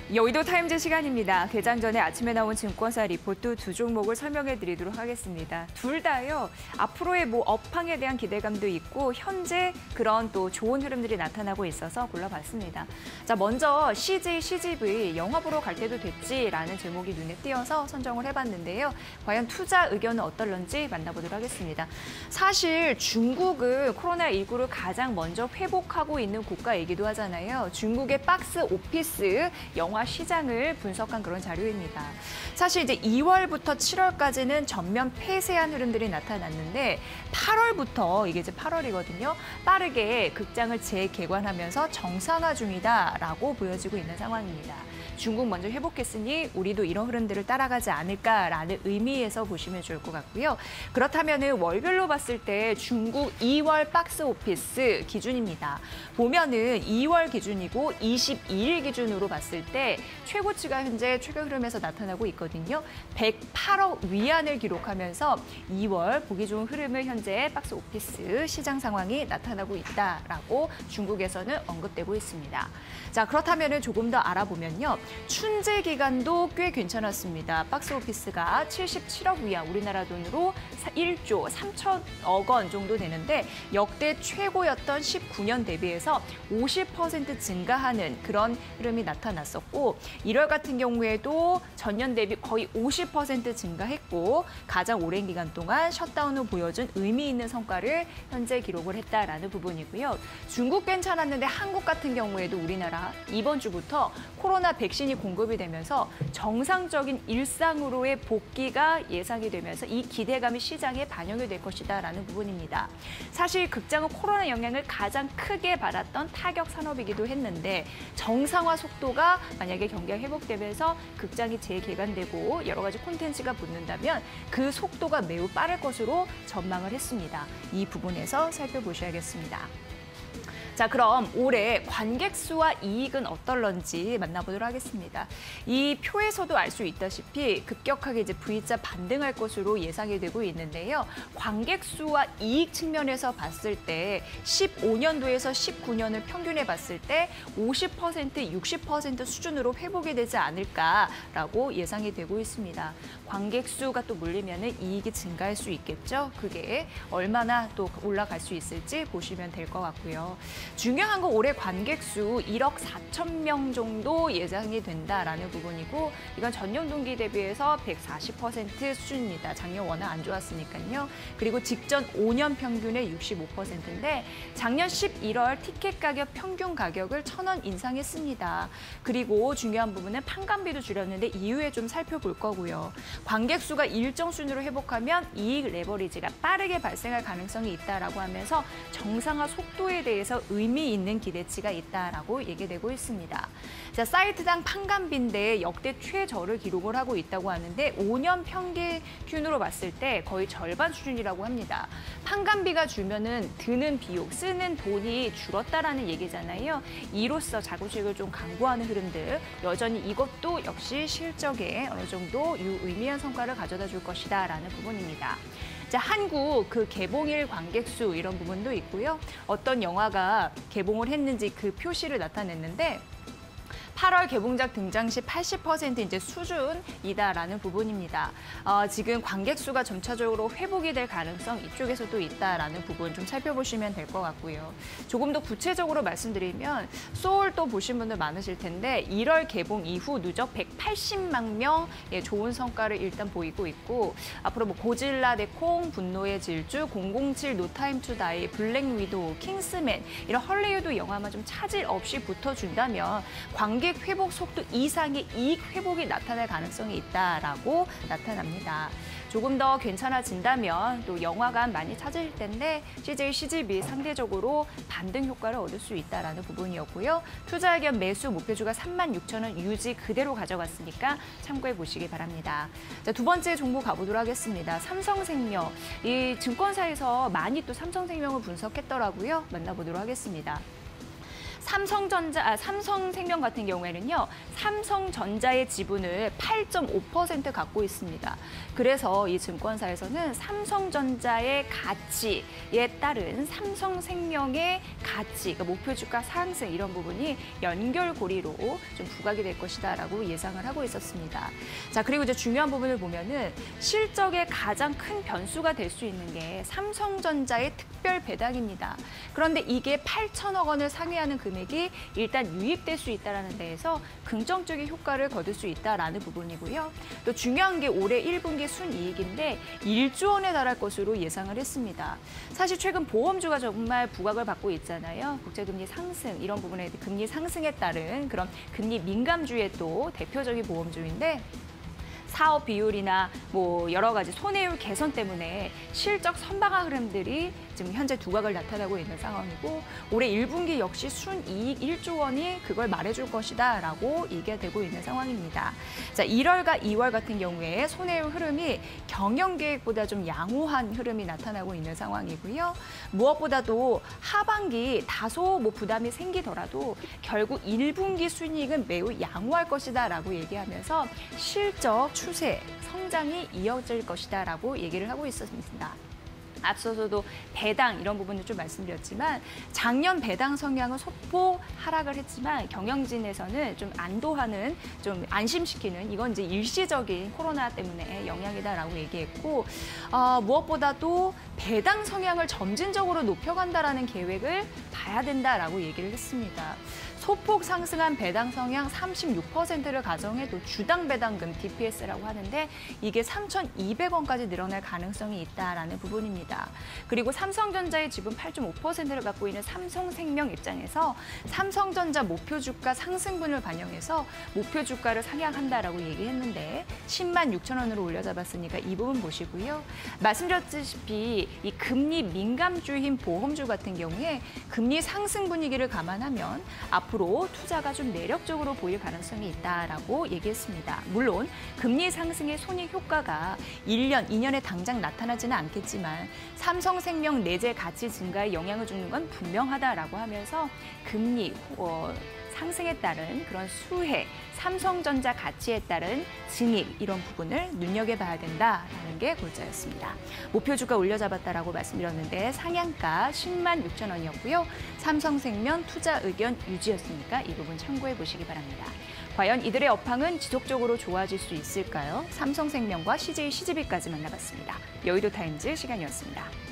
여의도 타임즈 시간입니다. 개장 전에 아침에 나온 증권사 리포트 두 종목을 설명해 드리도록 하겠습니다. 둘 다요. 앞으로의 업황에 대한 기대감도 있고 현재 그런 또 좋은 흐름들이 나타나고 있어서 골라봤습니다. 자, 먼저 CJ, CGV 영화 보러 갈 때도 됐지라는 제목이 눈에 띄어서 선정을 해봤는데요. 과연 투자 의견은 어떨런지 만나보도록 하겠습니다. 사실 중국은 코로나19를 가장 먼저 회복하고 있는 국가이기도 하잖아요. 중국의 박스 오피스 영화 시장을 분석한 그런 자료입니다. 사실 이제 2월부터 7월까지는 전면 폐쇄한 흐름들이 나타났는데 8월부터 이게 이제 8월이거든요. 빠르게 극장을 재개관하면서 정상화 중이다라고 보여지고 있는 상황입니다. 중국 먼저 회복했으니 우리도 이런 흐름들을 따라가지 않을까라는 의미에서 보시면 좋을 것 같고요. 그렇다면 월별로 봤을 때 중국 2월 박스 오피스 기준입니다. 보면은 2월 기준이고 22일 기준으로 봤을 때 최고치가 현재 최근 흐름에서 나타나고 있거든요. 108억 위안을 기록하면서 2월 보기 좋은 흐름을 현재 박스 오피스 시장 상황이 나타나고 있다라고 중국에서는 언급되고 있습니다. 자, 그렇다면 조금 더 알아보면요. 춘제 기간도 꽤 괜찮았습니다. 박스 오피스가 77억 위안, 우리나라 돈으로 1조 3천억 원 정도 되는데 역대 최고였던 19년 대비해서 50% 증가하는 그런 흐름이 나타났었고 1월 같은 경우에도 전년 대비 거의 50% 증가했고 가장 오랜 기간 동안 셧다운 후 보여준 의미 있는 성과를 현재 기록을 했다라는 부분이고요. 중국 괜찮았는데 한국 같은 경우에도 우리나라 이번 주부터 코로나 백신이 공급이 되면서 정상적인 일상으로의 복귀가 예상이 되면서 이 기대감이 시장에 반영이 될 것이다라는 부분입니다. 사실 극장은 코로나 영향을 가장 크게 받았던 타격 산업이기도 했는데 정상화 속도가 만약에 경기가 회복되면서 극장이 재개관되고 여러 가지 콘텐츠가 붙는다면 그 속도가 매우 빠를 것으로 전망을 했습니다. 이 부분에서 살펴보셔야겠습니다. 자, 그럼 올해 관객 수와 이익은 어떨런지 만나보도록 하겠습니다. 이 표에서도 알 수 있다시피 급격하게 이제 V자 반등할 것으로 예상이 되고 있는데요. 관객 수와 이익 측면에서 봤을 때 15년도에서 19년을 평균해 봤을 때 50%, 60% 수준으로 회복이 되지 않을까라고 예상이 되고 있습니다. 관객 수가 또 몰리면 이익이 증가할 수 있겠죠. 그게 얼마나 또 올라갈 수 있을지 보시면 될 것 같고요. 중요한 건 올해 관객 수 1억 4천 명 정도 예상이 된다라는 부분이고 이건 전년 동기 대비해서 140% 수준입니다. 작년 워낙 안 좋았으니까요. 그리고 직전 5년 평균의 65%인데 작년 11월 티켓 가격 평균 가격을 1,000원 인상했습니다. 그리고 중요한 부분은 판관비도 줄였는데 이후에 좀 살펴볼 거고요. 관객 수가 일정 수준으로 회복하면 이익 레버리지가 빠르게 발생할 가능성이 있다라고 하면서 정상화 속도에 대해서 의미 있는 기대치가 있다라고 얘기되고 있습니다. 자, 사이트당 판관비인데 역대 최저를 기록을 하고 있다고 하는데 5년 평균으로 봤을 때 거의 절반 수준이라고 합니다. 판관비가 줄면은 드는 비용, 쓰는 돈이 줄었다라는 얘기잖아요. 이로써 자구책을 좀 강구하는 흐름들, 여전히 이것도 역시 실적에 어느 정도 유의미한 성과를 가져다 줄 것이다라는 부분입니다. 자, 한국 그 개봉일 관객 수 이런 부분도 있고요. 어떤 영화가 개봉을 했는지 그 표시를 나타냈는데 8월 개봉작 등장 시 80% 이제 수준이다라는 부분입니다. 지금 관객 수가 점차적으로 회복이 될 가능성 이쪽에서도 있다라는 부분 좀 살펴보시면 될 것 같고요. 조금 더 구체적으로 말씀드리면 소울 또 보신 분들 많으실 텐데 1월 개봉 이후 누적 180만 명의 좋은 성과를 일단 보이고 있고 앞으로 고질라 대 콩, 분노의 질주, 007, 노 타임 투 다이, 블랙 위도우, 킹스맨 이런 헐리우드 영화만 좀 차질 없이 붙어준다면 관객 회복 속도 이상의 이익 회복이 나타날 가능성이 있다라고 나타납니다. 조금 더 괜찮아진다면 또 영화관 많이 찾을 텐데 CJ, CGV 상대적으로 반등 효과를 얻을 수 있다라는 부분이었고요. 투자 의견 매수 목표주가 36,000원 유지 그대로 가져갔으니까 참고해 보시기 바랍니다. 자, 두 번째 종목 가보도록 하겠습니다. 삼성생명. 이 증권사에서 많이 또 삼성생명을 분석했더라고요. 만나보도록 하겠습니다. 삼성생명 같은 경우에는요, 삼성전자의 지분을 8.5% 갖고 있습니다. 그래서 이 증권사에서는 삼성전자의 가치에 따른 삼성생명의 가치, 그러니까 목표 주가 상승 이런 부분이 연결고리로 좀 부각이 될 것이다라고 예상을 하고 있었습니다. 자, 그리고 이제 중요한 부분을 보면은 실적의 가장 큰 변수가 될 수 있는 게 삼성전자의 특별 배당입니다. 그런데 이게 8천억 원을 상회하는 금액이 일단 유입될 수 있다는 데에서 긍정적인 효과를 거둘 수 있다라는 부분이고요. 또 중요한 게 올해 1분기 순이익인데 1조 원에 달할 것으로 예상을 했습니다. 사실 최근 보험주가 정말 부각을 받고 있잖아요. 국제금리 상승 이런 부분에 금리 상승에 따른 그런 금리 민감주의 또 대표적인 보험주인데 사업 비율이나 뭐 여러 가지 손해율 개선 때문에 실적 선방한 흐름들이 지금 현재 두각을 나타내고 있는 상황이고 올해 1분기 역시 순이익 1조 원이 그걸 말해줄 것이다라고 얘기가 되고 있는 상황입니다. 자, 1월과 2월 같은 경우에 손해율 흐름이 경영계획보다 좀 양호한 흐름이 나타나고 있는 상황이고요. 무엇보다도 하반기 다소 뭐 부담이 생기더라도 결국 1분기 순이익은 매우 양호할 것이다라고 얘기하면서 실적 추세, 성장이 이어질 것이다라고 얘기를 하고 있었습니다. 앞서서도 배당 이런 부분을 좀 말씀드렸지만 작년 배당 성향은 소폭 하락을 했지만 경영진에서는 좀 안도하는, 좀 안심시키는 이건 이제 일시적인 코로나 때문에 영향이다라고 얘기했고 무엇보다도 배당 성향을 점진적으로 높여간다라는 계획을 봐야 된다라고 얘기를 했습니다. 소폭 상승한 배당 성향 36%를 가정해도 주당 배당금 DPS라고 하는데 이게 3,200원까지 늘어날 가능성이 있다라는 부분입니다. 그리고 삼성전자의 지분 8.5%를 갖고 있는 삼성생명 입장에서 삼성전자 목표 주가 상승분을 반영해서 목표 주가를 상향한다라고 얘기했는데 10만 6천 원으로 올려잡았으니까 이 부분 보시고요. 말씀드렸다시피 이 금리 민감주인 보험주 같은 경우에 금리 상승 분위기를 감안하면 앞으로 투자가 좀 매력적으로 보일 가능성이 있다라고 얘기했습니다. 물론 금리 상승의 손익 효과가 1년, 2년에 당장 나타나지는 않겠지만 삼성생명 내재 가치 증가에 영향을 주는 건 분명하다라고 하면서 금리 상승에 따른 그런 수혜, 삼성전자 가치에 따른 증익 이런 부분을 눈여겨봐야 된다라는 게 골자였습니다. 목표 주가 올려잡았다라고 말씀드렸는데 상향가 10만 6천 원이었고요. 삼성생명 투자 의견 유지였으니까 이 부분 참고해 보시기 바랍니다. 과연 이들의 업황은 지속적으로 좋아질 수 있을까요? 삼성생명과 CJ CGV까지 만나봤습니다. 여의도 타임즈 시간이었습니다.